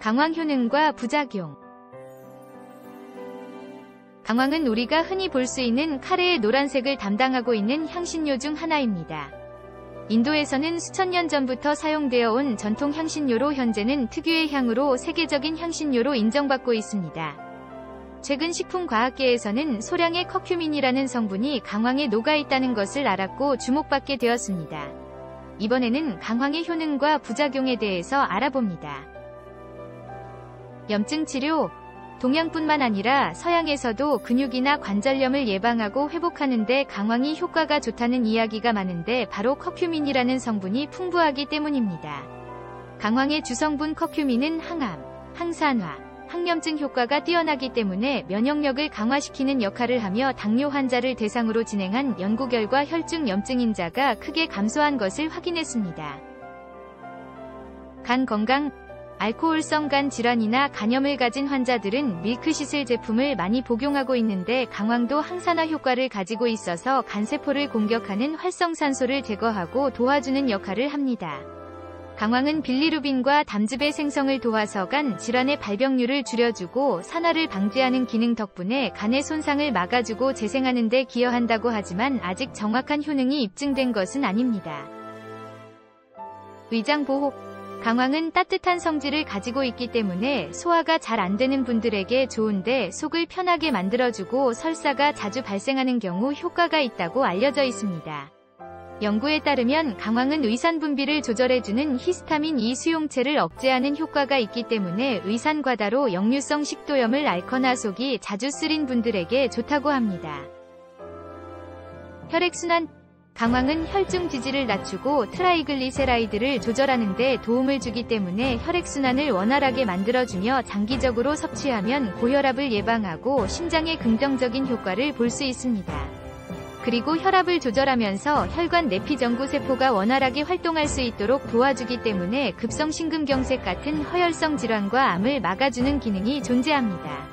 강황 효능과 부작용. 강황은 우리가 흔히 볼 수 있는 카레의 노란색을 담당하고 있는 향신료 중 하나입니다. 인도에서는 수천 년 전부터 사용되어 온 전통 향신료로 현재는 특유의 향으로 세계적인 향신료로 인정받고 있습니다. 최근 식품과학계에서는 소량의 커큐민이라는 성분이 강황에 녹아있다는 것을 알았고 주목받게 되었습니다. 이번에는 강황의 효능과 부작용에 대해서 알아봅니다. 염증 치료. 동양뿐만 아니라 서양에서도 근육이나 관절염을 예방하고 회복하는 데 강황이 효과가 좋다는 이야기가 많은데 바로 커큐민이라는 성분이 풍부하기 때문입니다. 강황의 주성분 커큐민은 항암, 항산화, 항염증 효과가 뛰어나기 때문에 면역력을 강화시키는 역할을 하며 당뇨 환자를 대상으로 진행한 연구 결과 혈중 염증 인자가 크게 감소한 것을 확인했습니다. 간 건강. 알코올성 간 질환이나 간염을 가진 환자들은 밀크시슬 제품을 많이 복용하고 있는데 강황도 항산화 효과를 가지고 있어서 간세포를 공격하는 활성산소를 제거하고 도와주는 역할을 합니다. 강황은 빌리루빈과 담즙의 생성을 도와서 간 질환의 발병률을 줄여주고 산화를 방지하는 기능 덕분에 간의 손상을 막아주고 재생하는 데 기여한다고 하지만 아직 정확한 효능이 입증된 것은 아닙니다. 위장 보호. 강황은 따뜻한 성질을 가지고 있기 때문에 소화가 잘 안 되는 분들에게 좋은데 속을 편하게 만들어주고 설사가 자주 발생하는 경우 효과가 있다고 알려져 있습니다. 연구에 따르면 강황은 의산 분비를 조절해주는 히스타민 E 수용체를 억제하는 효과가 있기 때문에 의산 과다로 역류성 식도염을 앓거나 속이 자주 쓰린 분들에게 좋다고 합니다. 혈액순환. 강황은 혈중 지지를 낮추고 트라이글리세라이드를 조절하는 데 도움을 주기 때문에 혈액순환을 원활하게 만들어주며 장기적으로 섭취하면 고혈압을 예방하고 심장에 긍정적인 효과를 볼 수 있습니다. 그리고 혈압을 조절하면서 혈관 내피정구 세포가 원활하게 활동할 수 있도록 도와주기 때문에 급성심근경색 같은 허혈성 질환과 암을 막아주는 기능이 존재합니다.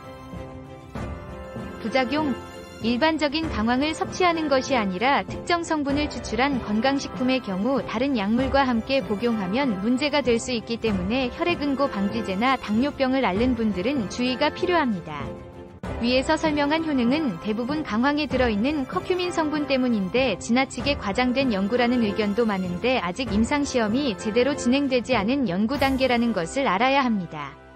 부작용. 일반적인 강황을 섭취하는 것이 아니라 특정 성분을 추출한 건강식품의 경우 다른 약물과 함께 복용하면 문제가 될 수 있기 때문에 혈액응고 방지제나 당뇨병을 앓는 분들은 주의가 필요합니다. 위에서 설명한 효능은 대부분 강황에 들어있는 커큐민 성분 때문인데 지나치게 과장된 연구라는 의견도 많은데 아직 임상시험이 제대로 진행되지 않은 연구 단계라는 것을 알아야 합니다.